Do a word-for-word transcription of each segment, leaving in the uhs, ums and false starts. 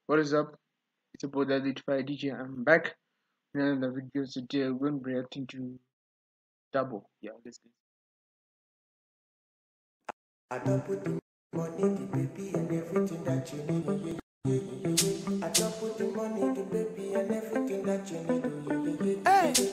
What is up? It's about that eighty-five D J. I'm back with another video. Today we're going to be reacting to Double. Yeah, let's go. I don't put the money, the baby, and everything that you need. Yeah, yeah, yeah, yeah. I don't put the money, the baby, and everything that you need. Yeah, yeah, yeah. Hey.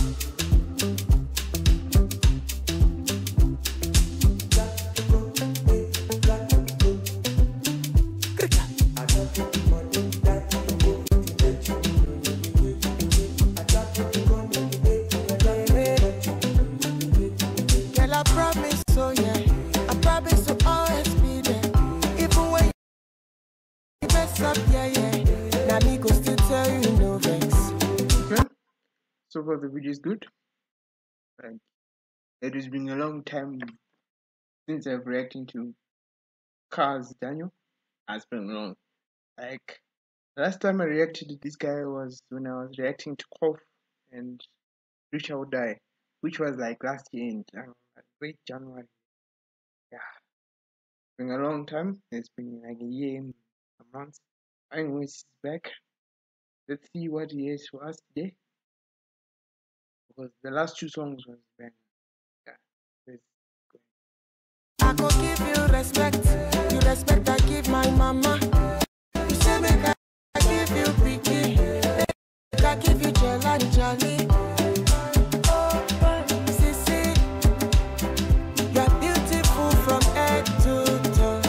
Yeah, yeah. Now me go still tell you no vex. Okay. So far the video is good. Like, it has been a long time since I've reacting to Kizz Daniel. It's been long. Like last time I reacted to this guy was when I was reacting to Cough and Rich Will Die, which was like last year in January, late January. Yeah, it's been a long time. It's been like a year and a month. Anyways, he's back. Let's see what he has for us today. Because the last two songs was bang. Yeah, let's go. I go give you respect. You respect I give my mama. You say make I, I give you Vicky. Make I give you Jelly Jelly. Oh, Sissy, you're beautiful from head to toe.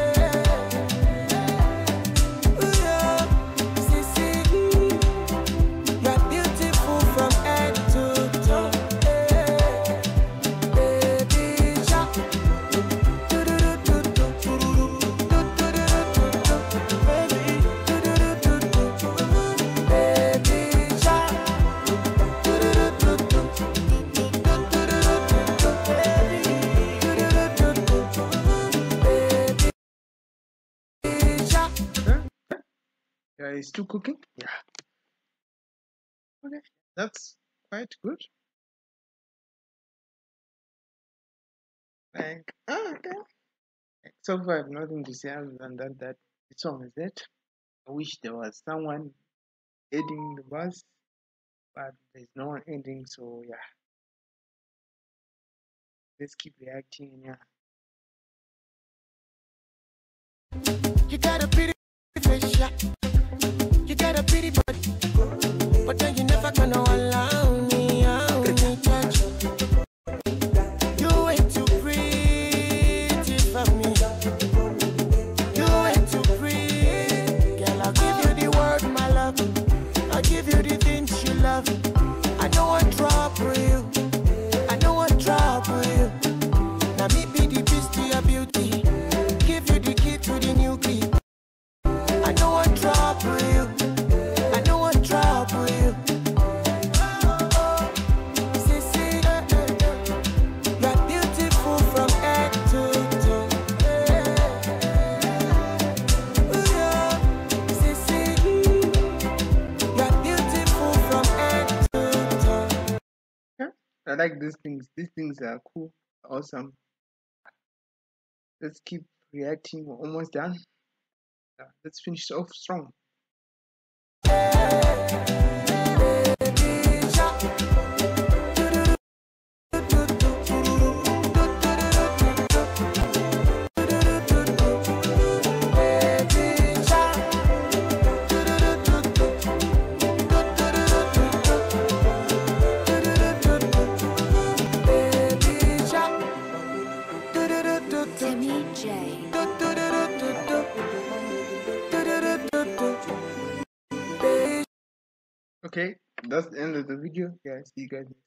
Yeah, he's still cooking. Yeah. Okay, that's quite good. Like, oh, okay. So far, I have nothing to say other than that. That the song is it. I wish there was someone ending the bus, but there's no one ending. So yeah, let's keep reacting. Yeah. You got a pretty face, yeah. You got a pretty body, but then you never gonna allow me out me touch. You ain't too pretty for me. You ain't too pretty, girl. I'll give you the word, my love. I'll give you the things you love. I know I drop for you. I know I drop for you. Now me be the beast to your beauty. Give you the key to the new clip. I know I drop for you. I know I drop for you. Sissy, you're beautiful from head to toe. Sissy, you're beautiful from head to toe. Yeah, I like these things. These things are cool, awesome. Let's keep reacting. We're almost done. Uh, let's finish off strong. Okay, that's the end of the video. Yeah, see you guys.